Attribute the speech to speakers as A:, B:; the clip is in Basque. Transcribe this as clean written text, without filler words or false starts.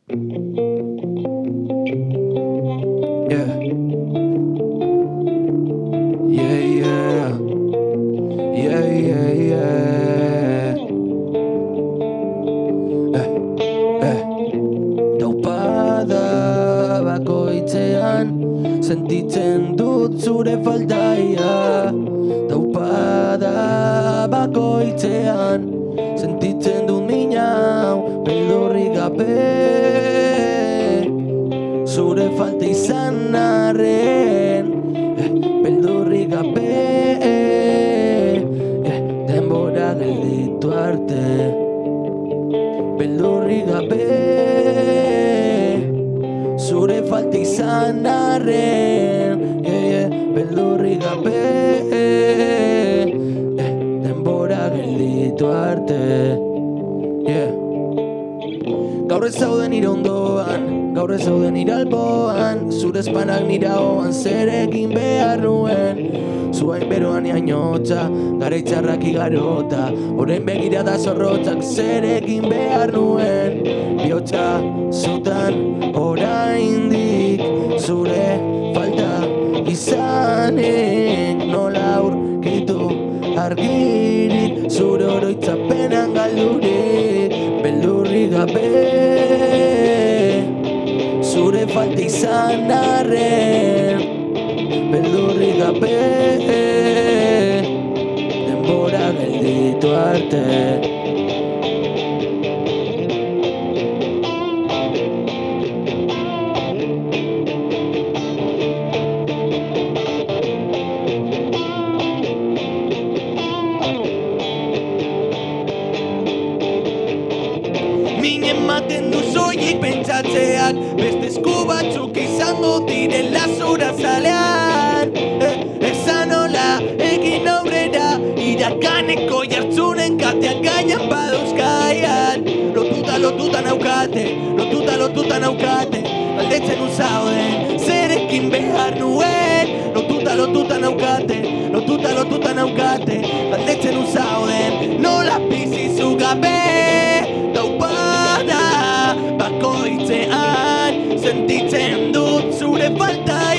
A: Yeah, yeah, yeah, yeah, yeah, yeah. Taupada bakoitzean sentitzen dut zure faldaia. Taupada bakoitzean sentitzen dut minau beldurrik gabe. Zure falta izan arren beldurrik gabe. Denbora gelditu arte beldurrik gabe. Zure falta izan arren beldurrik gabe. Denbora gelditu arte. Gaur ez zaude nire ondoan, gaur ez zaude nire alboan, zure espanak nire ahoan zer egin behar nuen. Zuain beroan iainotza, garaitzarrak igarota, orain begirada zorrotzak zer egin behar nuen. Bihotza zutan oraindik zure falta izanek, nola aurkitu argirik zure oroitzapenan galdurik beldurrik gabe. Zure falta izan arren beldurrik gabe. Denbora gelditu arte. Min ematen du soilik pentsatzeak, beste esku batzuk izango direla zura zalean. Esan hola, egin aurrera, irakaneko jartzunen kateak gainan badauzkaian. Lotuta naukate, galdetzen uzauden, zerekin behar nuen. Lotuta naukate, galdetzen uzauden, nola bizizu gabe. Taupada bakoitzean sentitzen dut zure falta